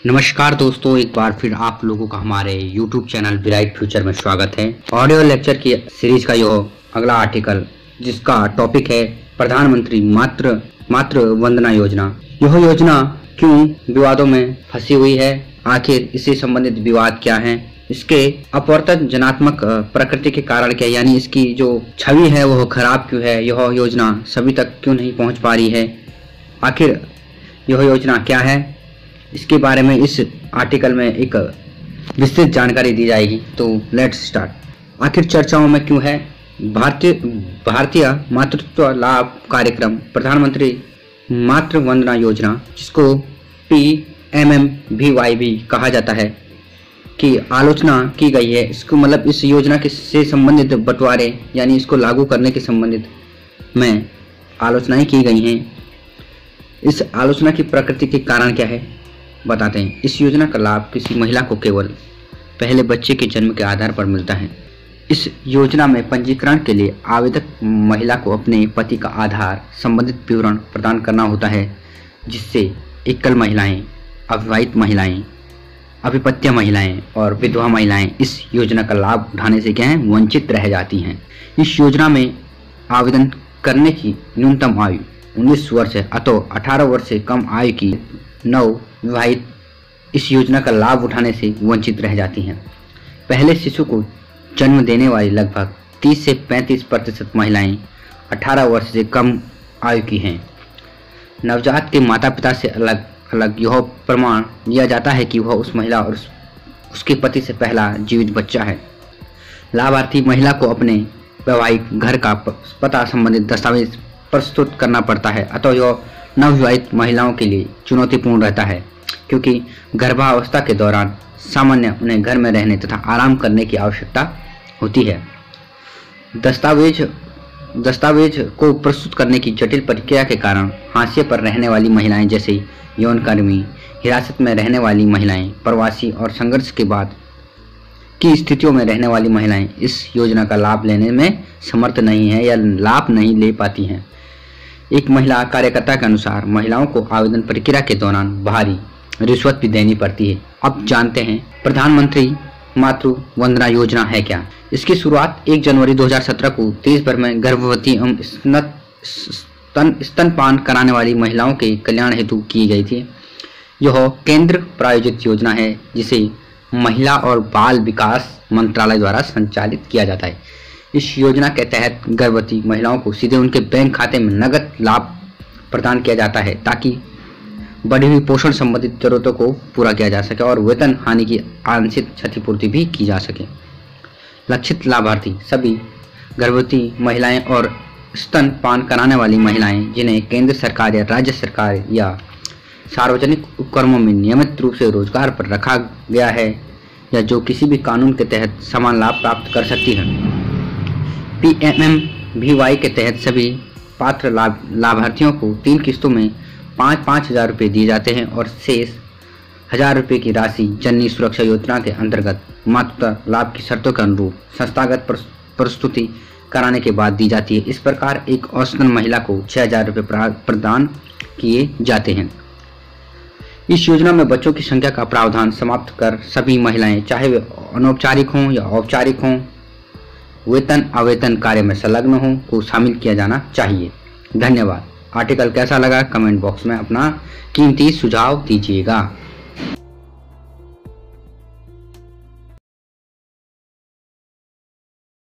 नमस्कार दोस्तों, एक बार फिर आप लोगों का हमारे YouTube चैनल ब्राइट फ्यूचर में स्वागत है। ऑडियो लेक्चर की सीरीज का यह अगला आर्टिकल जिसका टॉपिक है प्रधानमंत्री मातृ वंदना योजना। यह योजना क्यों विवादों में फंसी हुई है, आखिर इससे संबंधित विवाद क्या है, इसके अपवर्तनजनात्मक प्रकृति के कारण क्या, यानी इसकी जो छवि है वह खराब क्यों है, यह योजना सभी तक क्यों नहीं पहुंच पा रही है, आखिर यह योजना क्या है, इसके बारे में इस आर्टिकल में एक विस्तृत जानकारी दी जाएगी। तो लेट्स स्टार्ट। आखिर चर्चाओं में क्यों है भारतीय मातृत्व लाभ कार्यक्रम प्रधानमंत्री मातृ वंदना योजना, जिसको PMMVY भी कहा जाता है, की आलोचना की गई है। इसको मतलब इस योजना के से संबंधित बंटवारे यानी इसको लागू करने के संबंधित में आलोचनाएं की गई हैं। इस आलोचना की प्रकृति के कारण क्या है बताते हैं। इस योजना का लाभ किसी महिला को केवल पहले बच्चे के जन्म के आधार पर मिलता है। इस योजना में पंजीकरण के लिए आवेदक महिला को अपने पति का आधार संबंधित विवरण प्रदान करना होता है, जिससे एकल महिलाएं, अविवाहित महिलाएं, अविपत्य महिलाएं और विधवा महिलाएं इस योजना का लाभ उठाने से क्या है वंचित रह जाती हैं। इस योजना में आवेदन करने की न्यूनतम आयु 19 वर्ष है, अतः 18 वर्ष से कम आयु की नवविवाहित इस योजना का लाभ उठाने से वंचित रह जाती हैं। पहले शिशु को जन्म देने वाली लगभग 30 से 35% महिलाएं 18 वर्ष से कम आयु की हैं। नवजात के माता पिता से अलग अलग यह प्रमाण दिया जाता है कि वह उस महिला और उसके पति से पहला जीवित बच्चा है। लाभार्थी महिला को अपने वैवाहिक घर का पता संबंधित दस्तावेज प्रस्तुत करना पड़ता है, अतः यह नवविवाहित महिलाओं के लिए चुनौतीपूर्ण रहता है, क्योंकि गर्भावस्था के दौरान सामान्य उन्हें घर में रहने तथा आराम करने की आवश्यकता होती है। दस्तावेज को प्रस्तुत करने की जटिल प्रक्रिया के कारण हाशिए पर रहने वाली महिलाएं जैसे यौनकर्मी, हिरासत में रहने वाली महिलाएं, प्रवासी और संघर्ष के बाद की स्थितियों में रहने वाली महिलाएं इस योजना का लाभ लेने में समर्थ नहीं है या लाभ नहीं ले पाती हैं। एक महिला कार्यकर्ता के अनुसार महिलाओं को आवेदन प्रक्रिया के दौरान भारी रिश्वत भी देनी पड़ती है। अब जानते हैं प्रधानमंत्री मातृ वंदना योजना है क्या। इसकी शुरुआत 1 जनवरी 2017 को देश भर में गर्भवती एवं स्तनपान कराने वाली महिलाओं के कल्याण हेतु की गई थी। यह केंद्र प्रायोजित योजना है जिसे महिला और बाल विकास मंत्रालय द्वारा संचालित किया जाता है। इस योजना के तहत गर्भवती महिलाओं को सीधे उनके बैंक खाते में नगद लाभ प्रदान किया जाता है, ताकि बढ़ी हुई पोषण संबंधित जरूरतों को पूरा किया जा सके और वेतन हानि की आंशिक क्षतिपूर्ति भी की जा सके। लक्षित लाभार्थी सभी गर्भवती महिलाएं और स्तनपान कराने वाली महिलाएं जिन्हें केंद्र सरकार या राज्य सरकार या सार्वजनिक उपक्रमों में नियमित रूप से रोजगार पर रखा गया है या जो किसी भी कानून के तहत समान लाभ प्राप्त कर सकती है। PMMVY के तहत सभी पात्र लाभार्थियों को 3 किस्तों में 5-5 हज़ार रुपये दिए जाते हैं और शेष 1000 रुपये की राशि जननी सुरक्षा योजना के अंतर्गत मातृत्व लाभ की शर्तों के अनुरूप संस्थागत प्रस्तुति कराने के बाद दी जाती है। इस प्रकार एक औसतन महिला को 6000 रुपये प्रदान किए जाते हैं। इस योजना में बच्चों की संख्या का प्रावधान समाप्त कर सभी महिलाएं, चाहे वे अनौपचारिक हों या औपचारिक हों, वेतन आवेदन कार्य में संलग्न हो को शामिल किया जाना चाहिए। धन्यवाद। आर्टिकल कैसा लगा कमेंट बॉक्स में अपना कीमती सुझाव दीजिएगा।